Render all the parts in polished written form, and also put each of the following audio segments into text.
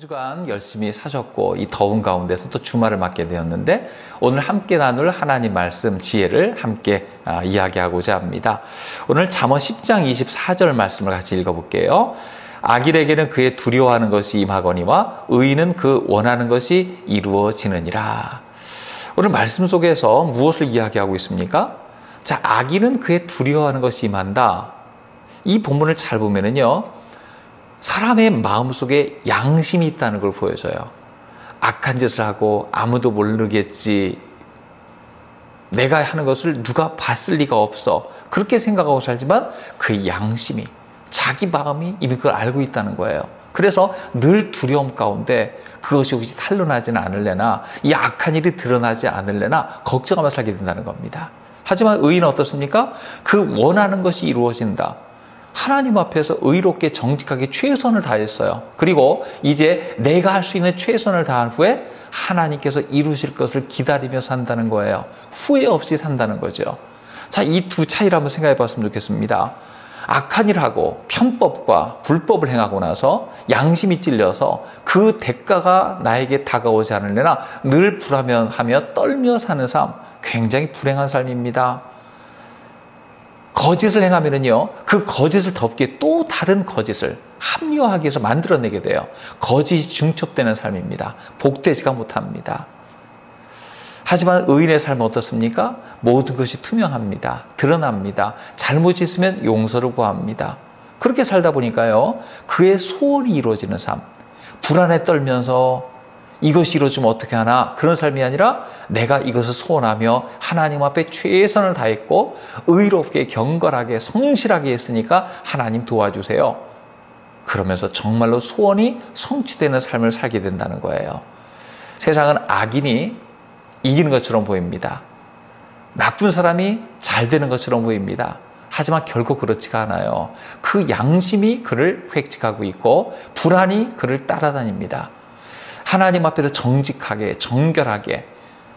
주간 열심히 사셨고 이 더운 가운데서 또 주말을 맞게 되었는데 오늘 함께 나눌 하나님 말씀 지혜를 함께 이야기하고자 합니다. 오늘 잠언 10장 24절 말씀을 같이 읽어볼게요. 악인에게는 그의 두려워하는 것이 임하거니와 의인은 그 원하는 것이 이루어지느니라. 오늘 말씀 속에서 무엇을 이야기하고 있습니까? 자, 악인은 그의 두려워하는 것이 임한다. 이 본문을 잘 보면은요, 사람의 마음속에 양심이 있다는 걸 보여줘요. 악한 짓을 하고 아무도 모르겠지, 내가 하는 것을 누가 봤을 리가 없어, 그렇게 생각하고 살지만 그 양심이, 자기 마음이 이미 그걸 알고 있다는 거예요. 그래서 늘 두려움 가운데 그것이 혹시 탄로나지는 않을래나, 이 악한 일이 드러나지 않을래나 걱정하며 살게 된다는 겁니다. 하지만 의인은 어떻습니까? 그 원하는 것이 이루어진다. 하나님 앞에서 의롭게 정직하게 최선을 다했어요. 그리고 이제 내가 할 수 있는 최선을 다한 후에 하나님께서 이루실 것을 기다리며 산다는 거예요. 후회 없이 산다는 거죠. 자, 이 두 차이를 한번 생각해 봤으면 좋겠습니다. 악한 일하고 편법과 불법을 행하고 나서 양심이 찔려서 그 대가가 나에게 다가오지 않으려나 늘 불안하며 떨며 사는 삶, 굉장히 불행한 삶입니다. 거짓을 행하면은요, 그 거짓을 덮기에 또 다른 거짓을 합리화하기 위해서 만들어내게 돼요. 거짓이 중첩되는 삶입니다. 복되지가 못합니다. 하지만 의인의 삶은 어떻습니까? 모든 것이 투명합니다. 드러납니다. 잘못이 있으면 용서를 구합니다. 그렇게 살다 보니까요, 그의 소원이 이루어지는 삶, 불안에 떨면서 이것이 이루어지면 어떻게 하나, 그런 삶이 아니라 내가 이것을 소원하며 하나님 앞에 최선을 다했고 의롭게 경건하게 성실하게 했으니까 하나님 도와주세요. 그러면서 정말로 소원이 성취되는 삶을 살게 된다는 거예요. 세상은 악인이 이기는 것처럼 보입니다. 나쁜 사람이 잘 되는 것처럼 보입니다. 하지만 결코 그렇지가 않아요. 그 양심이 그를 획책하고 있고 불안이 그를 따라다닙니다. 하나님 앞에서 정직하게 정결하게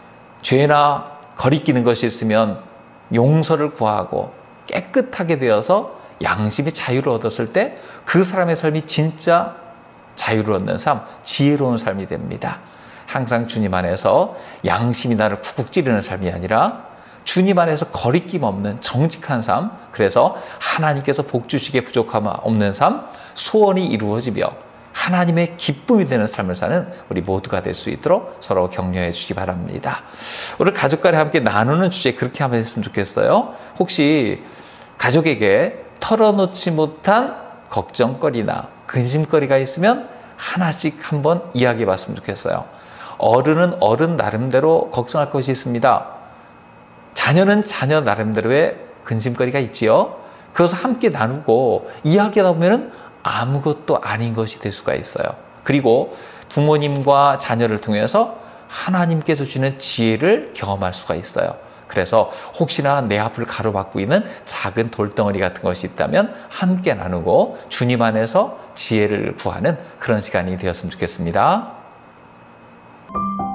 죄나 거리끼는 것이 있으면 용서를 구하고 깨끗하게 되어서 양심의 자유를 얻었을 때 그 사람의 삶이 진짜 자유를 얻는 삶, 지혜로운 삶이 됩니다. 항상 주님 안에서 양심이 나를 쿡쿡 찌르는 삶이 아니라 주님 안에서 거리낌 없는 정직한 삶, 그래서 하나님께서 복 주시기에 부족함 없는 삶, 소원이 이루어지며 하나님의 기쁨이 되는 삶을 사는 우리 모두가 될 수 있도록 서로 격려해 주시기 바랍니다. 오늘 가족과를 함께 나누는 주제 그렇게 한번 했으면 좋겠어요. 혹시 가족에게 털어놓지 못한 걱정거리나 근심거리가 있으면 하나씩 한번 이야기해 봤으면 좋겠어요. 어른은 어른 나름대로 걱정할 것이 있습니다. 자녀는 자녀 나름대로의 근심거리가 있지요. 그것을 함께 나누고 이야기하다 보면 아무것도 아닌 것이 될 수가 있어요. 그리고 부모님과 자녀를 통해서 하나님께서 주시는 지혜를 경험할 수가 있어요. 그래서 혹시나 내 앞을 가로막고 있는 작은 돌덩어리 같은 것이 있다면 함께 나누고 주님 안에서 지혜를 구하는 그런 시간이 되었으면 좋겠습니다.